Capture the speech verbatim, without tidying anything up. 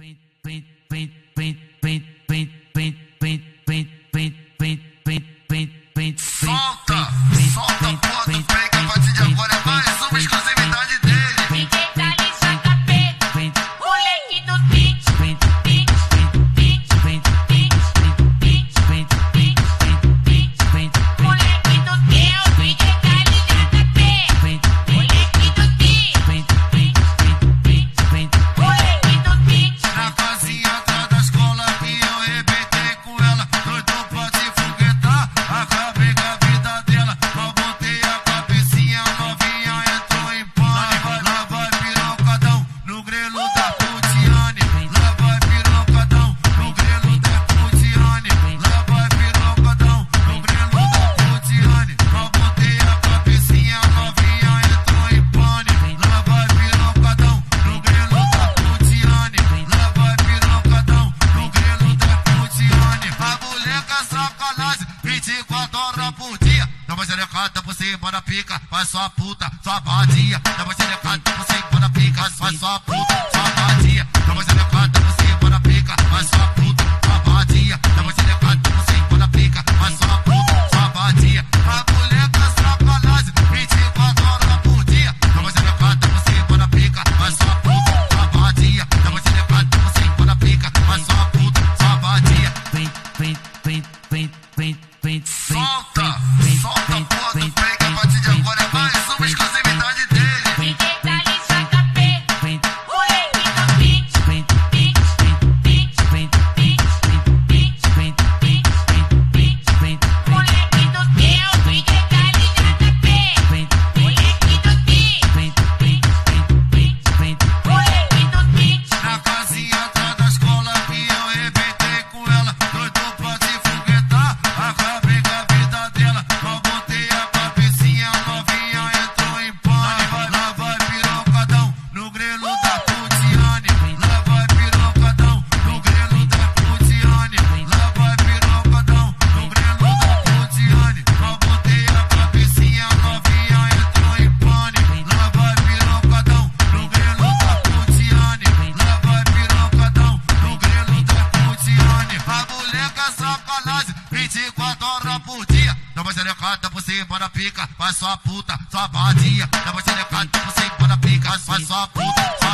Solta, solta a porra do break, a partir de agora é mais uma exclusividade dele. Moleque do beat, beat, beat, beat, beat, beat, moleque do Deus, D J Khaled J P, moleque do beat, moleque do beat. Na casinha atrás da escola que eu rebentei com ela, doido pra te foguetar, acabei com a vida dela. Só botei a cabecinha, novinha entrou em pânico. Lá vai pirocadão no grelo da Putiane. Lá vai pirocadão no grelo da Putiane. Lá vai pirocadão no grelo da Putiane. Só botei a cabecinha, novinha entrou em pânico. Lá vai pirocadão no grelo da Putiane. Lá vai pirocadão no grelo da Putiane. A moleca sacanagem, vinte e quatro horas por dia. Dá uma xerecada por cima da pica, faz sua puta, sua vadia. Dá uma xerecada por cima da pica, faz sua puta, sua vadia. Dá uma xerecada por cima da pica, faz sua puta, sua vadia. Dá uma xerecada por cima da pica, faz sua puta, sua vadia. A moleca sacanagem, vinte e quatro horas por dia. Dá uma xerecada por cima da pica, faz sua puta, sua vadia. Dá uma xerecada por cima da pica, faz sua puta, sua vadia. Solta, solta a porra do break, a partir de agora é mais uma exclusividade dele. D J Khaled J P, moleque do beat, beat, beat, beat, moleque do Deus, D J Khaled J P, moleque do beat, moleque do beat. Na casinha atrás da escola que eu rebentei com ela, doido pra te foguetar, acabei com a vida dela. Só botei a cabecinha, novinha entrou em pânico. Lá vai pirocadão no grelo da Putiane. Lá vai pirocadão no grelo da Putiane. Lá vai pirocadão no grelo da Putiane. Só botei a cabecinha, novinha entrou em pânico. Lá vai pirocadão no grelo da Putiane. Lá vai pirocadão no grelo da Putiane. A moleca sacanagem, vinte e quatro horas por dia. Dá uma xerecada por cima da pica, faz sua puta, sua vadia. Dá uma xerecada por cima da pica, faz sua puta,